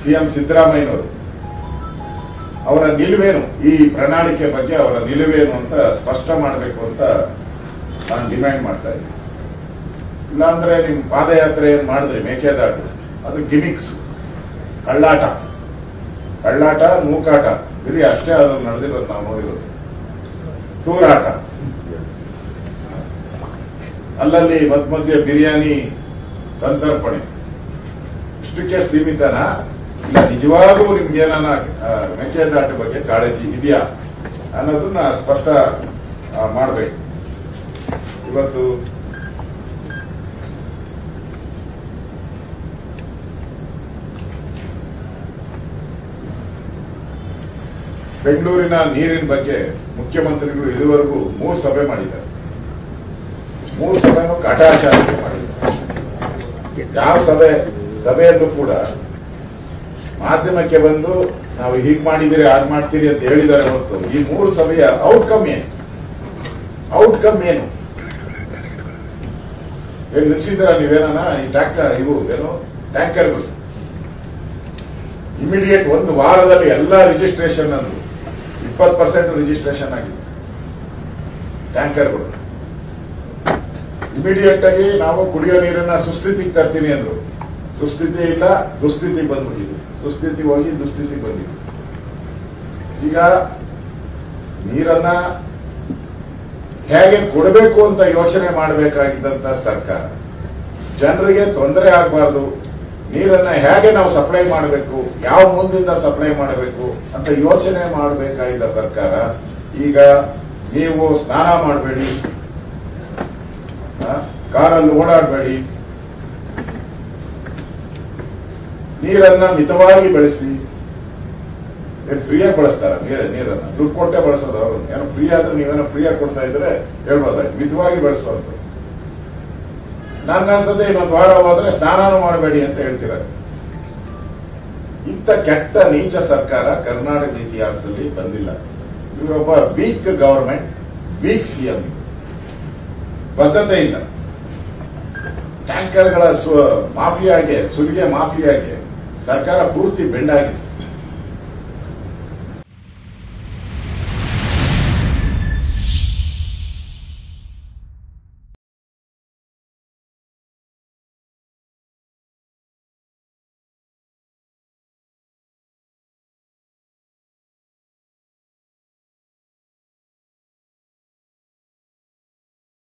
CM ಸಿದ್ದರಾಮಯ್ಯನವರು ಅವರ ನಿಲುವೇನು, ಈ ಪ್ರಣಾಳಿಕೆ ಬಗ್ಗೆ ಅವರ ನಿಲುವೇನು ಅಂತ ಸ್ಪಷ್ಟ ಮಾಡಬೇಕು ಅಂತ ನಾನು ಡಿಮ್ಯಾಂಡ್ ಮಾಡ್ತಾ ಇದ್ದೀನಿ. ಇಲ್ಲಾಂದ್ರೆ ನಿಮ್ ಪಾದಯಾತ್ರೆ ಏನ್ ಮಾಡಿದ್ರಿ ಮೇಕೆದಾಟು, ಅದು ಗಿಮಿಕ್ಸ್, ಕಳ್ಳಾಟ ನೂಕಾಟ ಇದು ಅಷ್ಟೇ ಅದ್ರಲ್ಲಿ ನಡೆದಿರೋದು ನಾವು ನೋಡಿರೋದು. ತೂರಾಟ, ಅಲ್ಲಲ್ಲಿ ಮಧ್ಯೆ ಬಿರಿಯಾನಿ ಸಂತರ್ಪಣೆ, ಇಷ್ಟಕ್ಕೆ ಸೀಮಿತನ ಇಲ್ಲ ನಿಜವಾಗೂ ನಿಮ್ಗೆ ಏನಾನ ಮೇಕೆದಾಟು ಬಗ್ಗೆ ಕಾಳಜಿ ಇದೆಯಾ ಅನ್ನೋದನ್ನ ಸ್ಪಷ್ಟ ಮಾಡಬೇಕು. ಇವತ್ತು ಬೆಂಗಳೂರಿನ ನೀರಿನ ಬಗ್ಗೆ ಮುಖ್ಯಮಂತ್ರಿಗಳು ಇದುವರೆಗೂ 3 ಸಭೆ ಮಾಡಿದ್ದಾರೆ. 3 ಸಭೆನೂ ಕಾಟಾಚಾರಕ್ಕೆ ಮಾಡಿದ್ದಾರೆ. ಯಾವ ಸಭೆಯಲ್ಲೂ ಕೂಡ ಮಾಧ್ಯಮಕ್ಕೆ ಬಂದು ನಾವು ಹೀಗ್ ಮಾಡಿದಿರಿ ಹಾಗೆ ಮಾಡ್ತೀರಿ ಅಂತ ಹೇಳಿದ್ದಾರೆ ಹೊರತು ಈ 3 ಸಭೆಯ ಔಟ್ಕಮ್ ಏನು ಏನ್ ನಿಲ್ಸಿದ್ದೀರಾ ನೀವೇನ ಈ ಟ್ಯಾಂಕರ್ಗಳು ಇಮಿಡಿಯೇಟ್ 1 ವಾರದಲ್ಲಿ ಎಲ್ಲಾ ರಿಜಿಸ್ಟ್ರೇಷನ್ ಅಂದ್ರು 20% ರಿಜಿಸ್ಟ್ರೇಷನ್ ಆಗಿದೆ ಟ್ಯಾಂಕರ್ಗಳು. ಇಮಿಡಿಯೇಟ್ ಆಗಿ ನಾವು ಕುಡಿಯೋ ನೀರನ್ನ ಸುಸ್ಥಿತಿಗೆ ತರ್ತೀನಿ ಅಂದ್ರು. ಸುಸ್ಥಿತಿ ಇಲ್ಲ, ದುಸ್ಥಿತಿ ಬಂದ್ಬಿಟ್ಟಿದೆ. ಸುಸ್ಥಿತಿ ಹೋಗಿ ದುಸ್ಥಿತಿ ಬಂದಿದೆ. ಈಗ ನೀರನ್ನ ಹೇಗೆ ಕೊಡಬೇಕು ಅಂತ ಯೋಚನೆ ಮಾಡಬೇಕಾಗಿದ್ದಂತ ಸರ್ಕಾರ, ಜನರಿಗೆ ತೊಂದರೆ ಆಗಬಾರ್ದು, ನೀರನ್ನ ಹೇಗೆ ನಾವು ಸಪ್ಲೈ ಮಾಡಬೇಕು, ಯಾವ ಮೂಲದಿಂದ ಸಪ್ಲೈ ಮಾಡಬೇಕು ಅಂತ ಯೋಚನೆ ಮಾಡಬೇಕಾಗಿದ್ದ ಸರ್ಕಾರ ಈಗ ನೀವು ಸ್ನಾನ ಮಾಡಬೇಡಿ, ಕಾರಲ್ಲಿ ಓಡಾಡಬೇಡಿ, ನೀರನ್ನ ಮಿತವಾಗಿ ಬಳಸಿ. ಫ್ರೀಯಾಗಿ ಬಳಸ್ತಾರ ನೀರನ್ನ, ದುಡ್ಡು ಕೊಟ್ಟೆ ಬಳಸೋದು. ಅವರು ಏನೋ ಫ್ರೀ ಆದ್ರೆ ನೀವೇನೋ ಫ್ರೀಯಾಗಿ ಕೊಡ್ತಾ ಇದ್ರೆ ಹೇಳ್ಬೋದಾಯ್ತು, ಮಿತವಾಗಿ ಬಳಸುವಂತ. ನನ್ಗನ್ಸತ್ತೆ ಇನ್ನೊಂದು ವಾರ ಹೋದ್ರೆ ಸ್ನಾನನೂ ಮಾಡಬೇಡಿ ಅಂತ ಹೇಳ್ತಿದ್ದಾರೆ. ಇಂಥ ಕೆಟ್ಟ ನೀಚ ಸರ್ಕಾರ ಕರ್ನಾಟಕ ಇತಿಹಾಸದಲ್ಲಿ ಬಂದಿಲ್ಲ. ಇವರೊಬ್ಬ ವೀಕ್ ಗವರ್ಮೆಂಟ್, ವೀಕ್ ಸಿಎಂ, ಬದ್ಧತೆ ಇಲ್ಲ. ಟ್ಯಾಂಕರ್ಗಳ ಮಾಫಿಯಾಗೆ, ಸುಲಿಗೆ ಮಾಫಿಯಾಗೆ ಸರ್ಕಾರ ಪೂರ್ತಿ ಬೆಂಡಾಗಿದೆ.